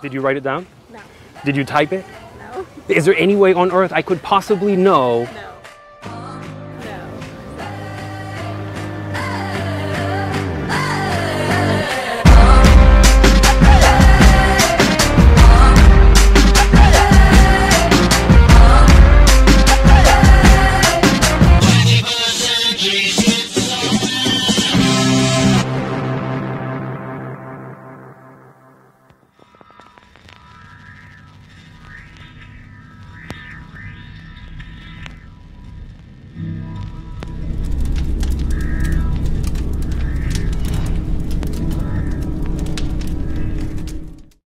Did you write it down? No. Did you type it? No. Is there any way on earth I could possibly know No.